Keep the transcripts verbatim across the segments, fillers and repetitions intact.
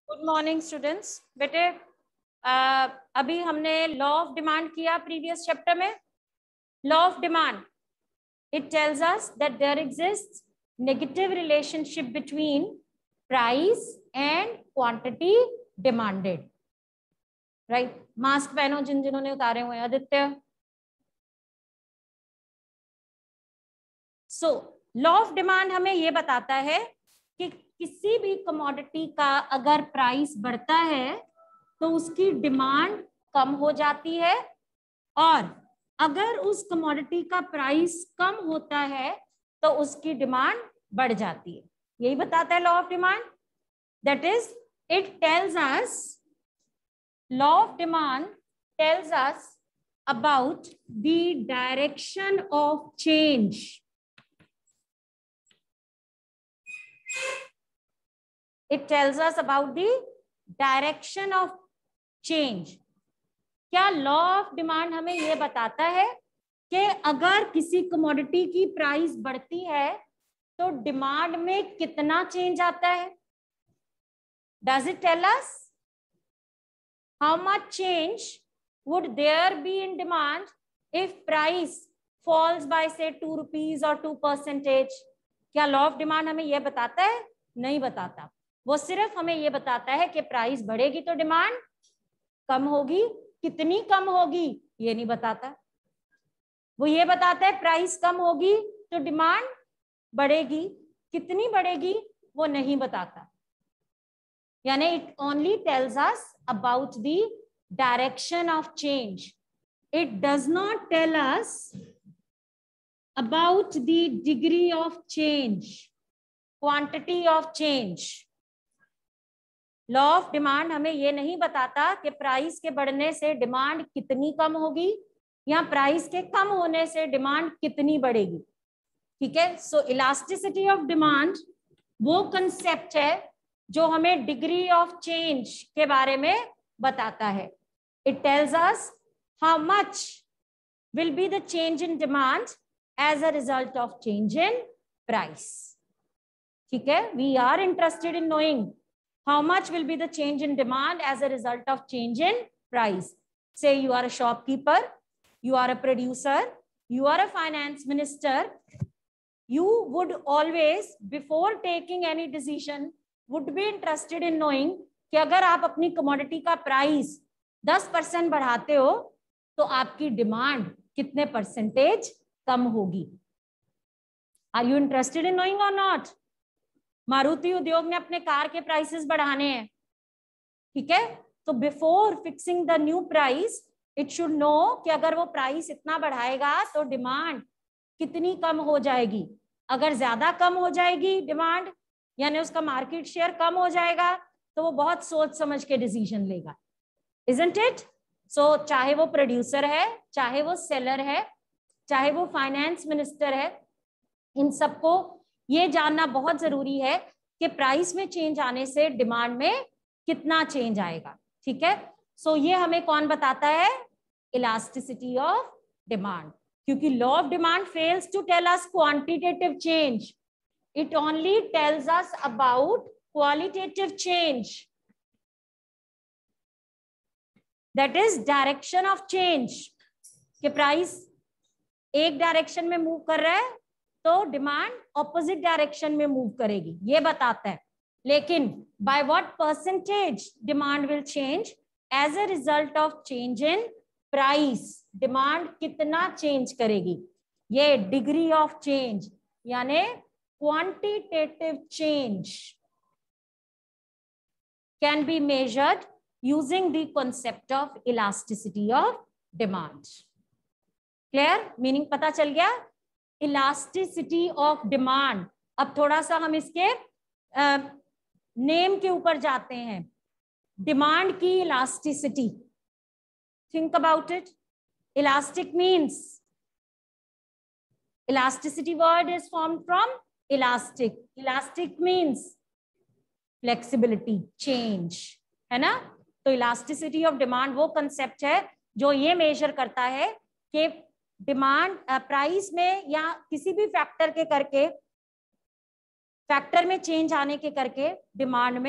Good morning students. बेटे अभी हमने लॉ ऑफ डिमांड किया प्रीवियस चैप्टर में। Law of demand, it tells us that there exists negative relationship between price and quantity demanded. Right, mask पहनो जिन जिन्होंने उतारे हुए हैं। Aditya, so law of demand हमें ये बताता है कि किसी भी कमोडिटी का अगर प्राइस बढ़ता है तो उसकी डिमांड कम हो जाती है, और अगर उस कमोडिटी का प्राइस कम होता है तो उसकी डिमांड बढ़ जाती है। यही बताता है law of demand. That is, it tells us, law of demand tells us about the direction of change. It tells us about the direction of change. क्या लॉ ऑफ डिमांड हमें यह बताता है कि अगर किसी कमोडिटी की प्राइस बढ़ती है तो डिमांड में कितना चेंज आता है? Does it tell us how much change would there be in demand if price falls by say two rupees or two percentage? क्या लॉ ऑफ डिमांड हमें यह बताता है? नहीं बताता। वो सिर्फ हमें ये बताता है कि प्राइस बढ़ेगी तो डिमांड कम होगी। कितनी कम होगी ये नहीं बताता। वो ये बताता है प्राइस कम होगी तो डिमांड बढ़ेगी, कितनी बढ़ेगी वो नहीं बताता। यानी it only tells us about the direction of change. It does not tell us about the degree of change, quantity of change. Law of demand हमें ये नहीं बताता कि प्राइस के बढ़ने से डिमांड कितनी कम होगी या प्राइस के कम होने से डिमांड कितनी बढ़ेगी। ठीक है, सो इलास्टिसिटी ऑफ डिमांड वो कंसेप्ट है जो हमें डिग्री ऑफ चेंज के बारे में बताता है। It tells us how much will be the change in demand as a result of change in price. ठीक है, we are interested in knowing how much will be the change in demand as a result of change in price. Say you are a shopkeeper, you are a producer, you are a finance minister. You would always, before taking any decision, would be interested in knowing कि अगर आप अपनी commodity का price दस percent बढ़ाते हो तो आपकी demand कितने परसेंटेज कम होगी। Are you interested in knowing or not? Maruti उद्योग ने अपने कार के प्राइसेस बढ़ाने हैं। ठीक है, तो before fixing the new price it should know कि अगर वो प्राइस इतना बढ़ाएगा तो डिमांड कितनी कम हो जाएगी। अगर ज्यादा कम हो जाएगी डिमांड, यानी उसका मार्केट शेयर कम हो जाएगा, तो वो बहुत सोच समझ के डिसीजन लेगा। Isn't it? सो चाहे वो प्रोड्यूसर है, चाहे वो सेलर है, चाहे वो फाइनेंस मिनिस्टर है, इन सबको ये जानना बहुत जरूरी है कि प्राइस में चेंज आने से डिमांड में कितना चेंज आएगा। ठीक है, सो ये हमें कौन बताता है? Elasticity of demand. क्योंकि law of demand fails to tell us quantitative change, it only tells us about qualitative change, that is direction of change. कि प्राइस एक डायरेक्शन में मूव कर रहा है तो डिमांड ऑपोजिट डायरेक्शन में मूव करेगी, ये बताता है। लेकिन by what percentage demand will change as a result of change in price, demand कितना चेंज करेगी, ये डिग्री ऑफ चेंज यानी quantitative change can be measured using the concept of elasticity of demand. Clear? Meaning पता चल गया? Elasticity of demand. अब थोड़ा सा हम इसके नेम के ऊपर जाते हैं। डिमांड की elasticity, think about it. Elastic means, elasticity word is formed from elastic. Elastic means flexibility, change, है ना। तो इलास्टिसिटी ऑफ डिमांड वो कंसेप्ट है जो ये मेजर करता है कि डिमांड प्राइस में या किसी भी फैक्टर के करके, फैक्टर में चेंज आने के करके डिमांड में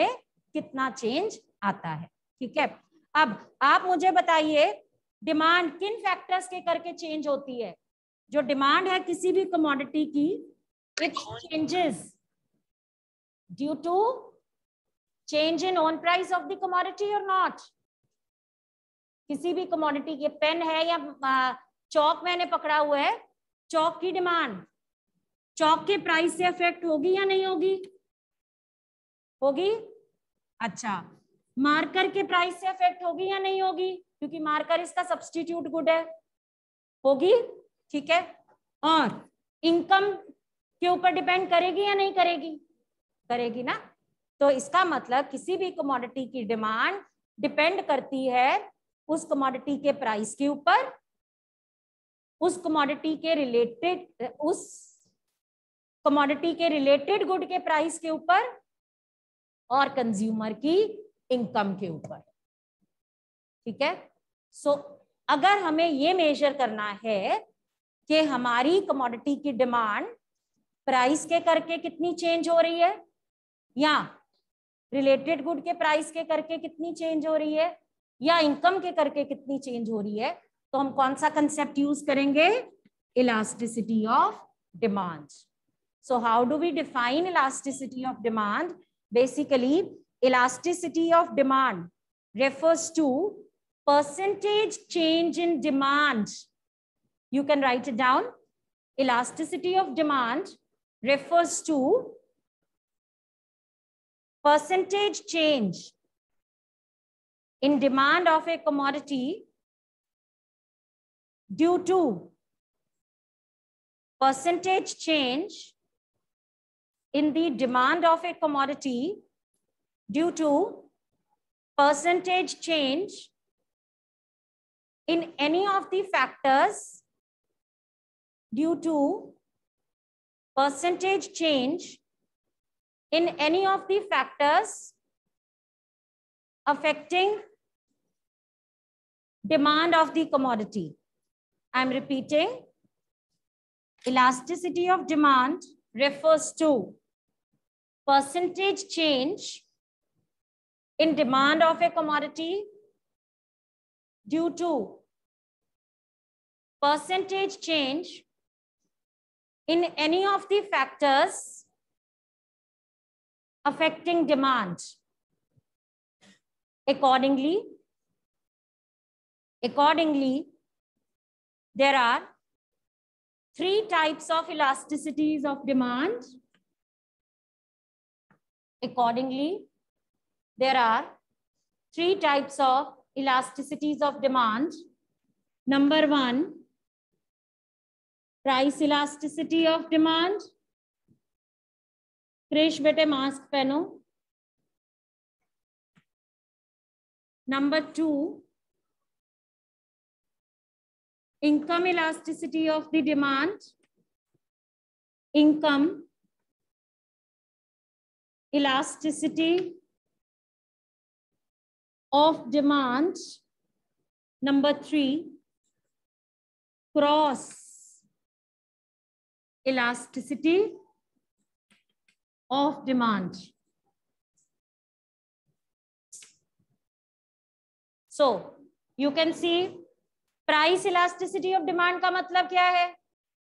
कितना चेंज आता है। ठीक है, अब आप मुझे बताइए डिमांड किन फैक्टर्स के करके चेंज होती है? जो डिमांड है किसी भी कमोडिटी की, it changes due to change in own price of the commodity और नॉट। किसी भी कमोडिटी के, पेन है या चौक मैंने पकड़ा हुआ है, चौक की डिमांड चौक के प्राइस से अफेक्ट होगी या नहीं होगी? होगी। अच्छा, मार्कर के प्राइस से अफेक्ट होगी या नहीं होगी? क्योंकि मार्कर इसका सब्स्टिट्यूट गुड है, होगी। ठीक है, और इनकम के ऊपर डिपेंड करेगी या नहीं करेगी? करेगी ना। तो इसका मतलब किसी भी कमोडिटी की डिमांड डिपेंड करती है उस कमोडिटी के प्राइस के ऊपर, उस कमोडिटी के रिलेटेड उस कमोडिटी के रिलेटेड गुड के प्राइस के ऊपर और कंज्यूमर की इनकम के ऊपर। ठीक है, सो so, अगर हमें ये मेजर करना है कि हमारी कमोडिटी की डिमांड प्राइस के करके कितनी चेंज हो रही है या रिलेटेड गुड के प्राइस के करके कितनी चेंज हो रही है या इनकम के करके कितनी चेंज हो रही है, तो हम कौन सा कंसेप्ट यूज करेंगे? Elasticity of demand. So how do we define elasticity of demand? Basically elasticity of demand refers to percentage change in demand. You can write it down. Elasticity of demand refers to percentage change in demand of a commodity due to percentage change in the demand of a commodity due to percentage change in any of the factors due to percentage change in any of the factors affecting demand of the commodity. I am repeating, elasticity of demand refers to percentage change in demand of a commodity due to percentage change in any of the factors affecting demand. Accordingly, accordingly, there are three types of elasticities of demand. Accordingly, there are three types of elasticities of demand. Number one, price elasticity of demand. Krish बेटे mask पहनो. Number two, income elasticity of the demand. Income elasticity of demand. Number three, cross elasticity of demand. So you can see price elasticity of demand का मतलब क्या है?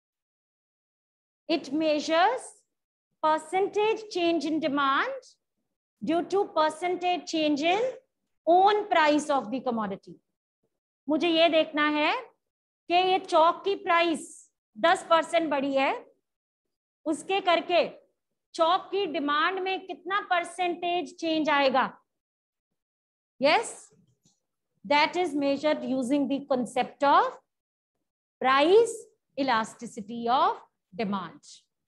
It measures percentage change in demand due to percentage change in own price of the commodity. मुझे ये देखना है कि ये चौक की प्राइस दस परसेंट बढ़ी है, उसके करके चौक की डिमांड में कितना परसेंटेज चेंज आएगा. Yes, that is measured using the concept of price elasticity of demand.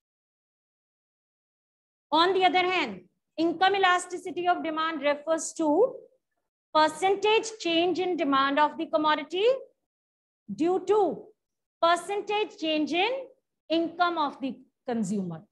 On the other hand, income elasticity of demand refers to percentage change in demand of the commodity due to percentage change in income of the consumer.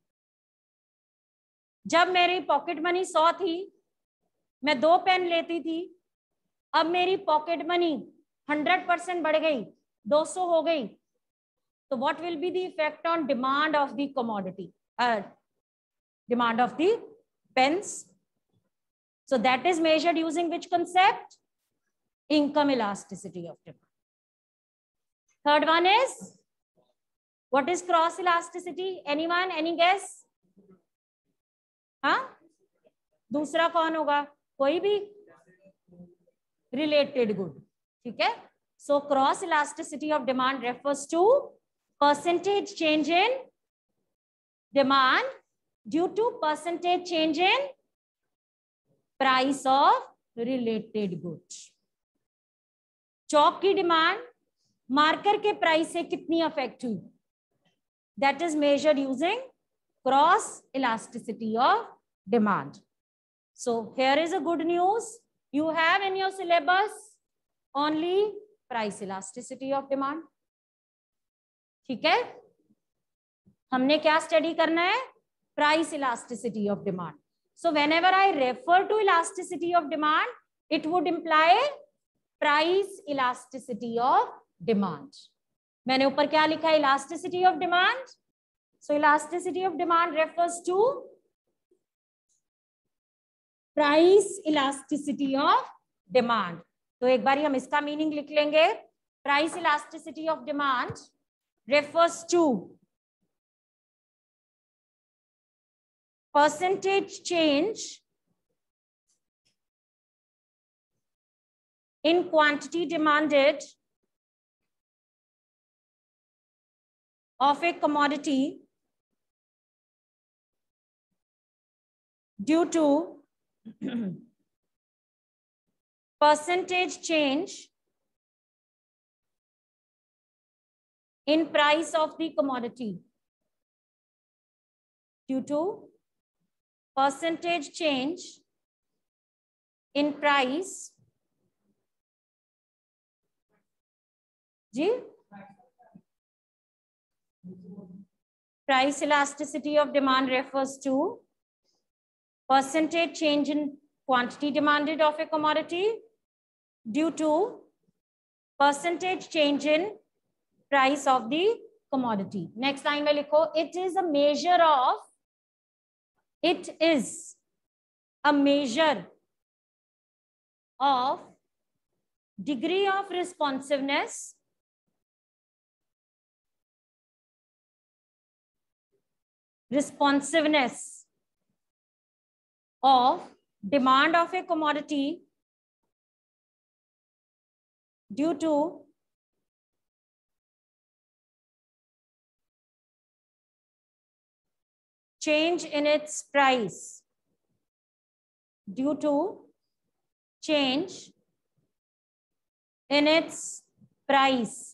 जब मेरी pocket money सौ थी, मैं दो pen लेती थी, अब मेरी पॉकेट मनी हंड्रेड परसेंट बढ़ गई, दो सौ हो गई, तो what will be the effect on demand of the commodity, demand of the pens? So that is measured using which concept? Income elasticity of demand. Third one is, what is cross elasticity? Anyone? Any guess? हाँ, दूसरा कौन होगा? कोई भी? Related good. ठीक है? So cross elasticity of demand refers to percentage change in demand due to percentage change in price of related goods. चौक की demand marker के प्राइस से कितनी अफेक्ट हुई? That is measured using cross elasticity of demand. So here is a good news. You have in your syllabus only price elasticity of demand. ठीक है? हमने क्या study करना है? Price elasticity of demand. So whenever I refer to elasticity of demand, it would imply price elasticity of demand. मैंने ऊपर क्या लिखा है? Elasticity of demand. So elasticity of demand refers to price elasticity of demand. तो एक बार हम इसका meaning लिख लेंगे. Price elasticity of demand refers to percentage change in quantity demanded of a commodity due to percentage change in price of the commodity due to percentage change in price ji price elasticity of demand refers to percentage change in quantity demanded of a commodity due to percentage change in price of the commodity. Next line में लिखो, it is a measure of, it is a measure of degree of responsiveness responsiveness of demand of a commodity due to change in its price due to change in its price.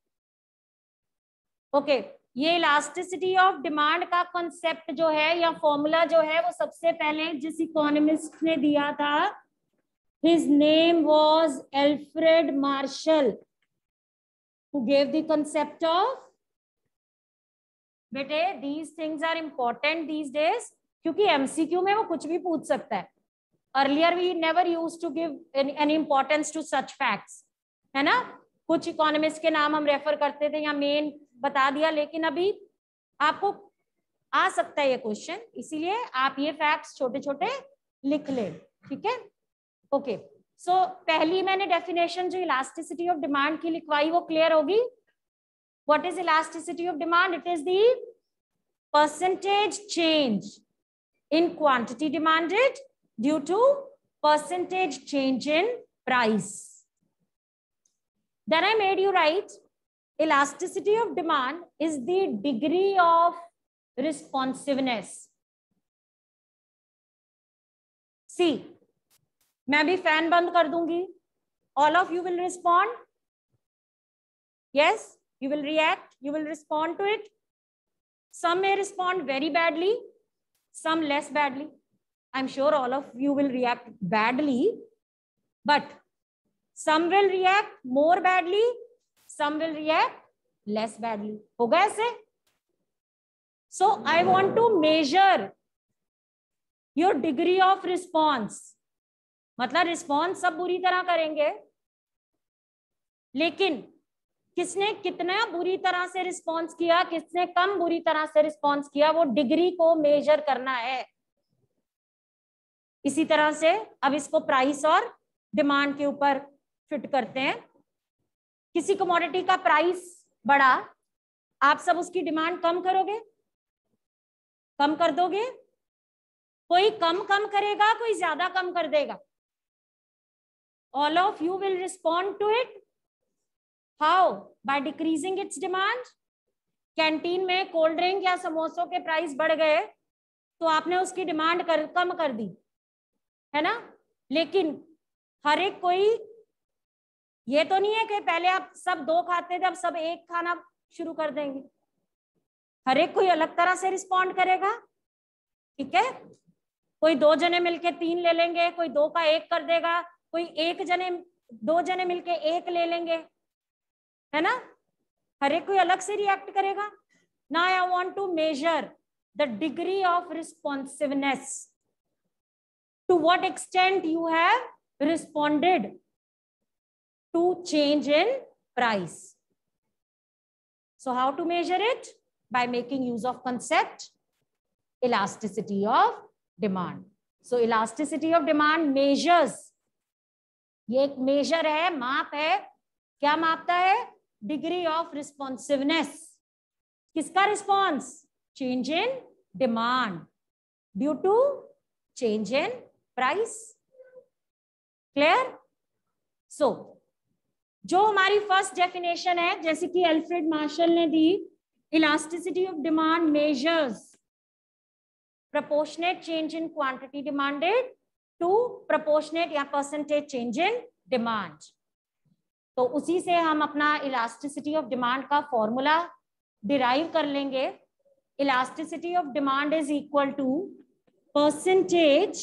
Okay okay. ये elasticity of demand का concept जो है या formula जो है वो सबसे पहले जिस इकोनॉमिस्ट ने दिया था, his name was Alfred Marshall, who gave the concept of, बेटे these things are important these days, क्योंकि एमसीक्यू में वो कुछ भी पूछ सकता है. Earlier we never used to give any importance to such facts, है ना. कुछ इकोनॉमिस्ट के नाम हम रेफर करते थे या मेन बता दिया, लेकिन अभी आपको आ सकता है ये क्वेश्चन, इसीलिए आप ये फैक्ट्स छोटे छोटे लिख ले. ठीक है, ओके. सो पहली मैंने डेफिनेशन जो इलास्टिसिटी ऑफ डिमांड की लिखवाई वो क्लियर होगी. What is elasticity of demand? It is the percentage change in quantity demanded due to percentage change in price. Then I made you write elasticity of demand is the degree of responsiveness. See, मैं भी fan बंद कर दूंगी. All of you will respond. Yes, you will react. You will respond to it. Some may respond very badly, some less badly. I'm sure all of you will react badly, but some will react more badly, some will react less badly. होगा ऐसे? So I want to measure your degree of response. मतलब response सब बुरी तरह करेंगे, लेकिन किसने कितना बुरी तरह से रिस्पॉन्स किया, किसने कम बुरी तरह से रिस्पॉन्स किया, वो डिग्री को मेजर करना है. इसी तरह से अब इसको प्राइस और डिमांड के ऊपर फिट करते हैं। किसी कमोडिटी का प्राइस बढ़ा, आप सब उसकी डिमांड कम करोगे, कम कर दोगे? कोई कम कम करेगा, कोई ज्यादा कम कर देगा? All of you will respond to it. How? By decreasing its demand. Canteen में कोल्ड ड्रिंक या समोसों के प्राइस बढ़ गए तो आपने उसकी डिमांड कर, कम कर दी, है ना? लेकिन हर एक कोई, ये तो नहीं है कि पहले आप सब दो खाते थे अब सब एक खाना शुरू कर देंगे। हर एक कोई अलग तरह से रिस्पॉन्ड करेगा, ठीक है? कोई दो जने मिलके तीन ले लेंगे, कोई दो का एक कर देगा, कोई एक जने दो जने मिलके एक ले लेंगे, है ना? हर एक कोई अलग से रिएक्ट करेगा। Now I want to measure the degree of responsiveness, to what extent you have responded to change in price. So how to measure it? By making use of concept elasticity of demand. So elasticity of demand measures, ये एक major है, माप है। क्या मापता है? Degree of responsiveness. किसका response? Change in demand due to change in price. Clear? So जो हमारी फर्स्ट डेफिनेशन है, जैसे कि एल्फ्रेड मार्शल ने दी, elasticity of demand measures proportionate change in quantity demanded to proportionate या percentage change in demand. तो उसी से हम अपना elasticity of demand का फॉर्मूला डिराइव कर लेंगे। elasticity of demand is equal to percentage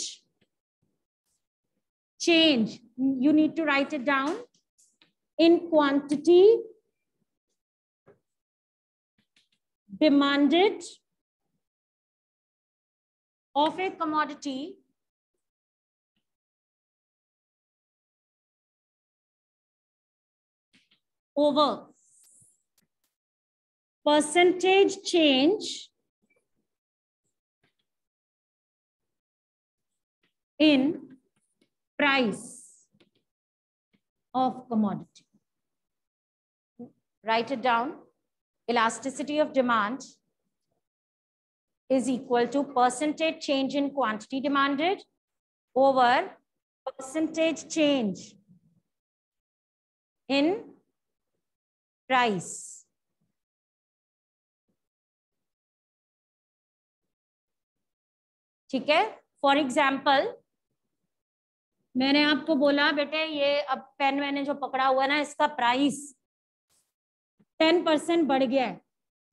change, you need to write it down, in quantity demanded of a commodity over percentage change in price of commodity. Write it down. Elasticity of demand is equal to percentage change in quantity demanded over percentage change in price. ठीक है? For example मैंने आपको बोला बेटे ये अब pen मैंने जो पकड़ा हुआ है ना, इसका प्राइस टेन परसेंट बढ़ गया है,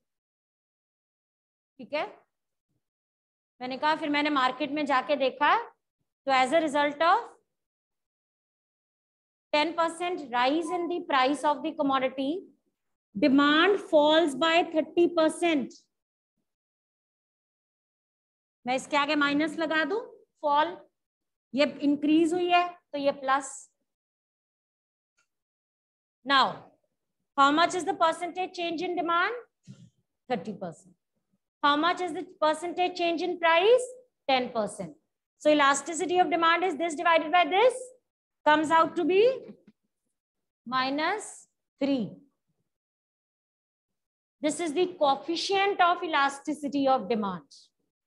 ठीक है? मैंने कहा, फिर मैंने मार्केट में जाके देखा तो as a result of ten percent rise in the price of the commodity, demand falls by thirty percent. मैं इसके आगे माइनस लगा दूं, फॉल, ये इंक्रीज हुई है तो ये plus. Now how much is the percentage change in demand? Thirty percent. How much is the percentage change in price? ten percent. So elasticity of demand is this divided by this, comes out to be minus three. This is the coefficient of elasticity of demand.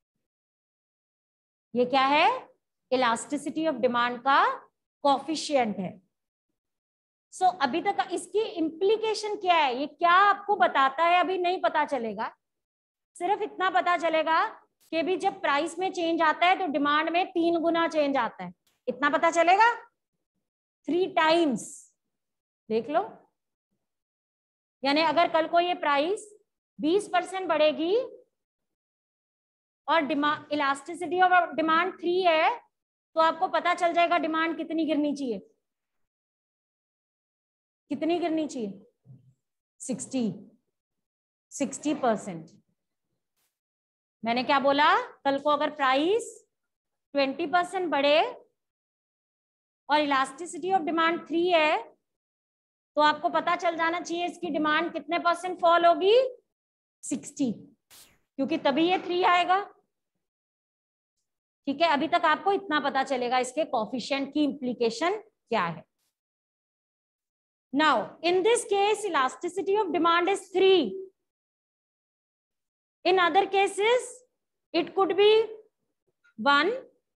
ये क्या है? elasticity of demand का coefficient है. So अभी तक इसकी implication क्या है? ये क्या आपको बताता है अभी नहीं पता चलेगा, सिर्फ इतना पता चलेगा कि भी जब प्राइस में चेंज आता है तो डिमांड में तीन गुना चेंज आता है, इतना पता चलेगा, थ्री टाइम्स। देख लो, यानी अगर कल को ये प्राइस बीस परसेंट बढ़ेगी और demand, elasticity of demand three है, तो आपको पता चल जाएगा डिमांड कितनी गिरनी चाहिए, कितनी गिरनी चाहिए? Sixty sixty percent. मैंने क्या बोला? कल को अगर प्राइस ट्वेंटी परसेंट बढ़े और इलास्टिसिटी ऑफ डिमांड थ्री है, तो आपको पता चल जाना चाहिए इसकी डिमांड कितने परसेंट फॉल होगी? सिक्सटी, क्योंकि तभी ये थ्री आएगा। ठीक है, अभी तक आपको इतना पता चलेगा इसके कोफिशिएंट की इम्प्लीकेशन क्या है. Now, in this case, elasticity of demand is three. In other cases, it could be one.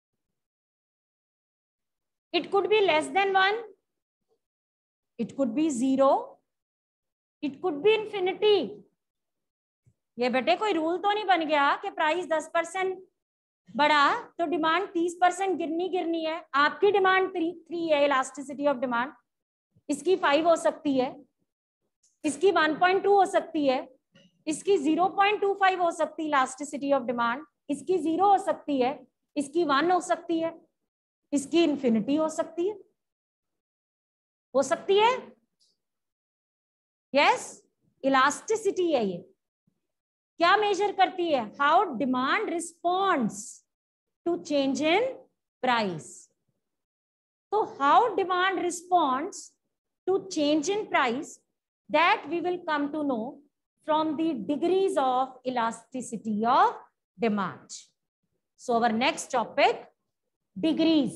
It could be less than one. It could be zero. It could be infinity. ये बेटे कोई rule तो नहीं बन गया कि price दस percent बढ़ा तो डिमांड तीस परसेंट गिरनी गिरनी है. आपकी डिमांड थ्री थ्री है, इलास्टिसिटी ऑफ डिमांड. इसकी फाइव हो सकती है, इसकी वन पॉइंट टू हो सकती है, इसकी ज़ीरो पॉइंट टू फाइव हो सकती है इलास्टिसिटी ऑफ डिमांड, इसकी जीरो हो सकती है, इसकी वन हो सकती है, इसकी इंफिनिटी हो सकती है. हो सकती है. यस, इलास्टिसिटी है ये. क्या मेजर करती है? How demand responds to change in price. तो how demand responds to change in price, that we will come to know from the degrees of elasticity of demand. So our next topic, degrees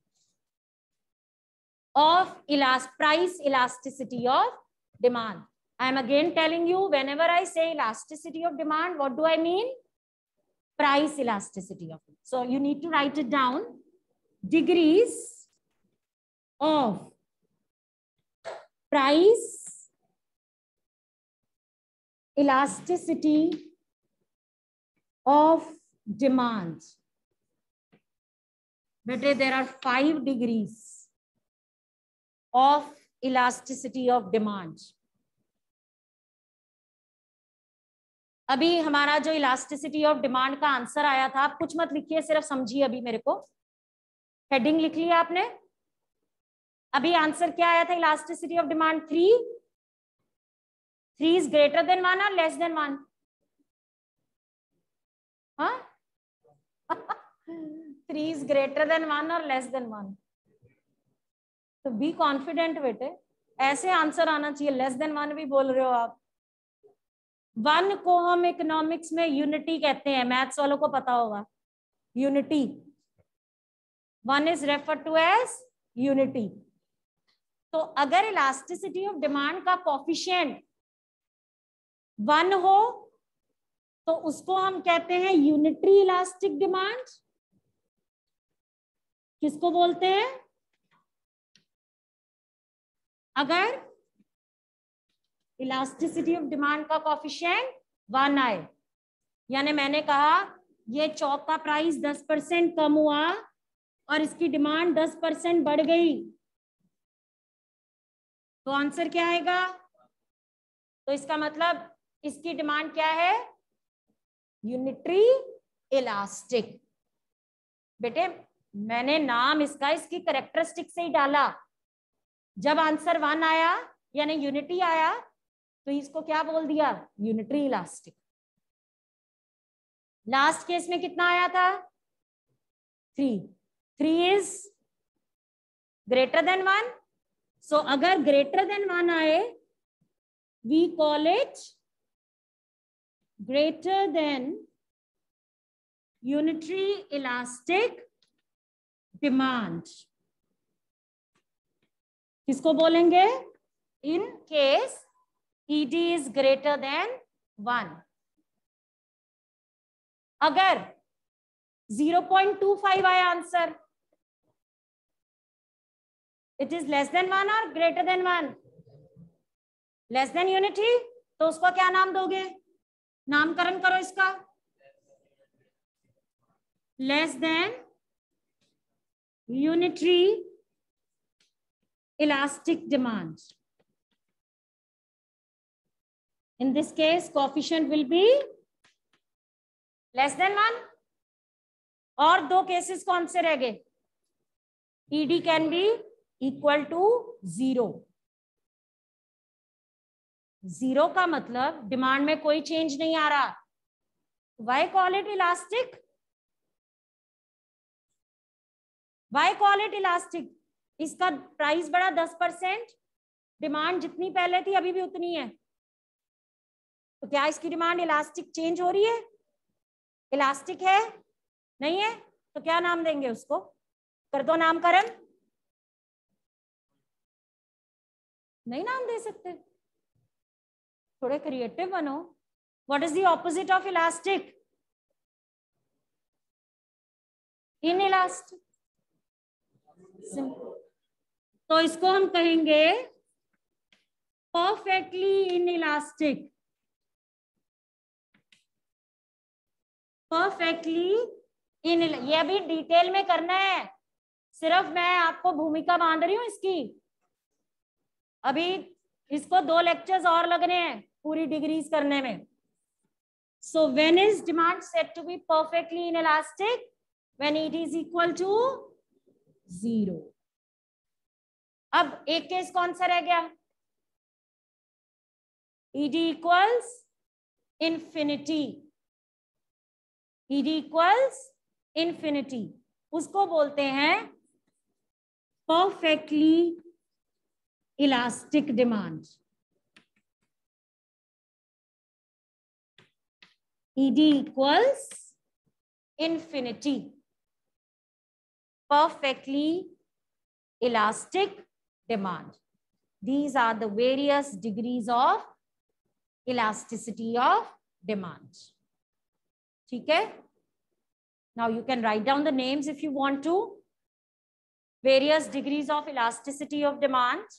of elas price elasticity of demand. I am again telling you, whenever I say elasticity of demand, what do I mean? Price elasticity of it. So you need to write it down. Degrees of price elasticity of demand. But there are five degrees of elasticity of demand. अभी हमारा जो elasticity of demand का answer आया था, आप कुछ मत लिखिए, सिर्फ समझिए. अभी मेरे को हेडिंग लिख लिया आपने. अभी आंसर क्या आया था? Elasticity of demand three. Three is greater than one और लेस देन वन. हाँ, three is greater than one और लेस देन वन. तो बी कॉन्फिडेंट बेटे, ऐसे आंसर आना चाहिए. लेस देन वन भी बोल रहे हो आप. वन को हम इकोनॉमिक्स में यूनिटी कहते हैं, मैथ्स वालों को पता होगा. Unity, one is refer to as unity. तो अगर इलास्टिसिटी ऑफ डिमांड का कोफिशिएंट वन हो तो उसको हम कहते हैं यूनिटरी इलास्टिक डिमांड. किसको बोलते हैं? अगर इलास्टिसिटी ऑफ डिमांड का कोफिशिएंट वन आए, यानी मैंने कहा ये चौक का प्राइस दस परसेंट कम हुआ और इसकी डिमांड दस परसेंट बढ़ गई, तो आंसर क्या आएगा? तो इसका मतलब इसकी डिमांड क्या है? Unitary elastic. बेटे मैंने नाम इसका इसकी कैरेक्टरिस्टिक से ही डाला. जब आंसर वन आया यानी यूनिटी आया तो इसको क्या बोल दिया? Unitary elastic. लास्ट केस में कितना आया था? Three. Three is greater than one. So अगर ग्रेटर देन वन आए, we call it greater than unitary elastic demand. किसको बोलेंगे? In case E D is greater than one. अगर ज़ीरो पॉइंट टू फाइव आया answer, it is less than one और greater than one. Less than unity, तो उसको क्या नाम दोगे? नामकरण करो इसका. Less than unitary elastic demand. In this case, coefficient will be less than one. और दो केसेस कौन से रह गए? E D can be equal to zero. Zero का मतलब डिमांड में कोई चेंज नहीं आ रहा. Why call it elastic? Why call it elastic? इसका प्राइस बढ़ा दस परसेंट, डिमांड जितनी पहले थी अभी भी उतनी है, तो क्या इसकी डिमांड इलास्टिक चेंज हो रही है? इलास्टिक है? नहीं है. तो क्या नाम देंगे उसको? कर दो नामकरण। नहीं नाम दे सकते, थोड़े क्रिएटिव बनो। What is the opposite of elastic? Inelastic. तो इसको हम कहेंगे परफेक्टली इनइलास्टिक। परफेक्टली इन, ये अभी डिटेल में करना है, सिर्फ मैं आपको भूमिका बांध रही हूं इसकी। अभी इसको दो लेक्चर्स और लगने हैं पूरी डिग्रीज करने में। So when is demand set to be perfectly inelastic? When it is equal to zero. अब एक केस कौन सा रह गया? ED equals infinity. ED equals infinity, उसको बोलते हैं perfectly elastic demand. ED equals infinity, perfectly elastic demand. These are the various degrees of elasticity of demand. ठीक है? Now you can write down the names if you want to. Various degrees of elasticity of demand.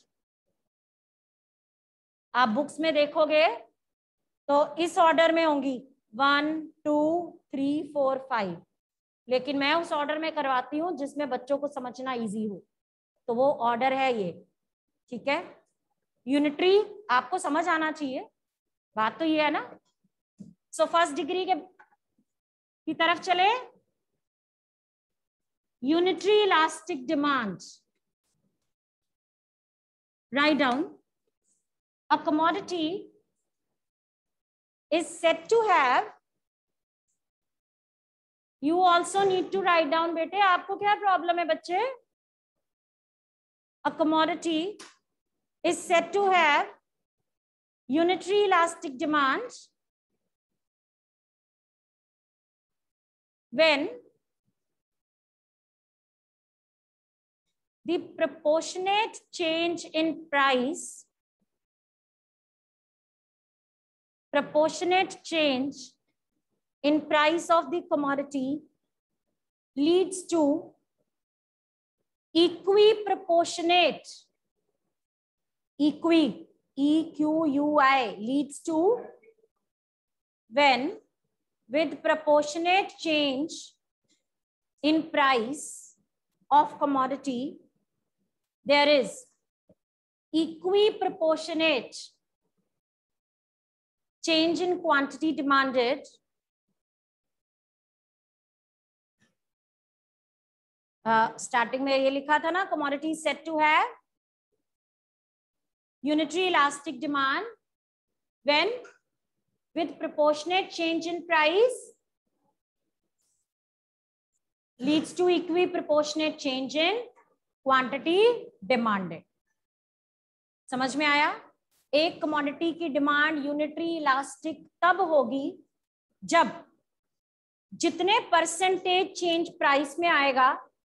आप books में देखोगे तो इस order में होंगी one two three four five, लेकिन मैं उस ऑर्डर में करवाती हूँ जिसमें बच्चों को समझना इजी हो, तो वो ऑर्डर है ये। ठीक है? यूनिटरी आपको समझ आना चाहिए, बात तो ये है ना। सो फर्स्ट डिग्री के की तरफ चले। Unitary elastic demand. Write down, a commodity is said to have, you also need to write down बेटे, आपको क्या प्रॉब्लम है बच्चे? A commodity is said to have unitary elastic demand when the proportionate change in price proportionate change in price of the commodity leads to equiproportionate, equi, E Q U I, leads to when with proportionate change in price of commodity there is equiproportionate change in quantity demanded starting uh, में ये लिखा था ना, commodity said to have unitary elastic demand when with proportionate change in price leads to equiproportionate change in quantity demanded. समझ में आया? एक commodity की डिमांड यूनिटरी इलास्टिक तब होगी जब जितने परसेंटेज चेंज प्राइस में आएगा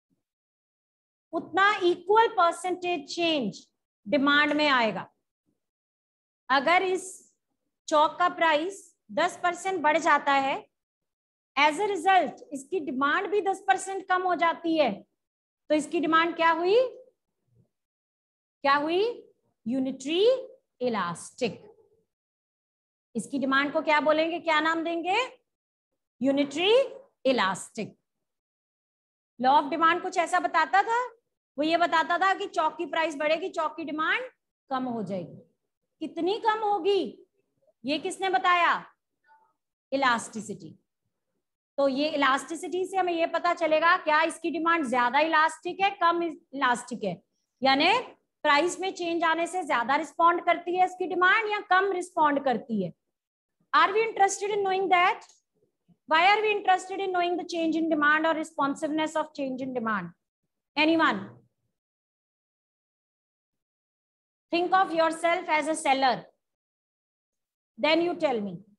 उतना इक्वल परसेंटेज चेंज डिमांड में आएगा। अगर इस चौक का प्राइस दस परसेंट बढ़ जाता है, एज ए रिजल्ट इसकी डिमांड भी दस परसेंट कम हो जाती है, तो इसकी डिमांड क्या हुई? क्या हुई? Unitary elastic. इसकी डिमांड को क्या बोलेंगे, क्या नाम देंगे? Unitary elastic. Law of demand कुछ ऐसा बताता था, वो ये बताता था कि चौक की प्राइस बढ़ेगी, चौक की डिमांड कम हो जाएगी। कितनी कम होगी ये किसने बताया? इलास्टिसिटी। तो ये इलास्टिसिटी से हमें ये पता चलेगा क्या इसकी डिमांड ज्यादा इलास्टिक है, कम इलास्टिक है, यानी प्राइस में चेंज आने से ज्यादा रिस्पॉन्ड करती है इसकी डिमांड या कम रिस्पॉन्ड करती है। Are we interested in knowing that? Why are we interested in knowing the change in demand और responsiveness of change in demand? Anyone? Think of yourself as a seller, then you tell me.